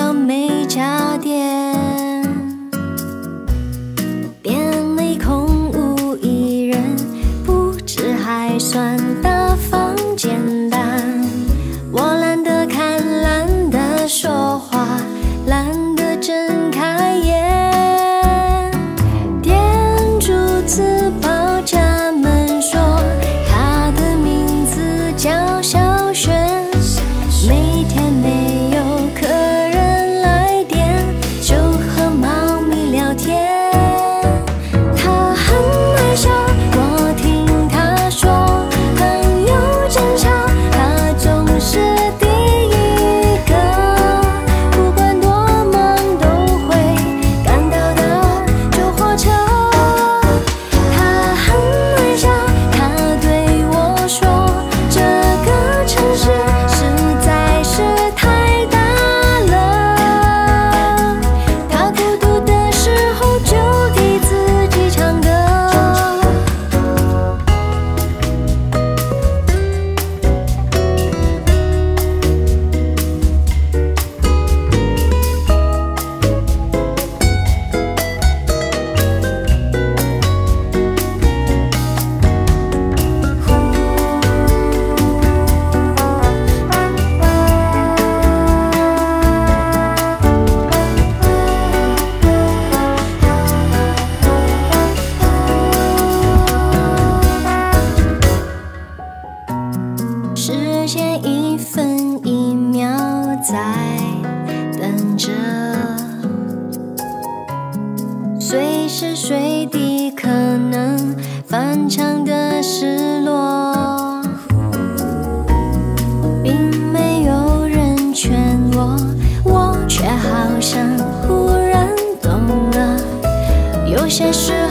到每家店，店里空无一人，布置还算大方简单。我懒得看，懒得说话，懒得睁开眼。店主自报家门说，他的名字叫小轩。每天没有客人来电，就和猫咪聊天。他很爱笑，我听他说很有技巧，他总是第一个，不管多忙都会赶到的旧火车。他很爱笑，他对我说，这个城市实在是太大了。他孤独的时候就替自己唱歌。时间一分一秒在等着，随时随地可能翻墙的失落，并没有人劝我，我却好像忽然懂了，有些事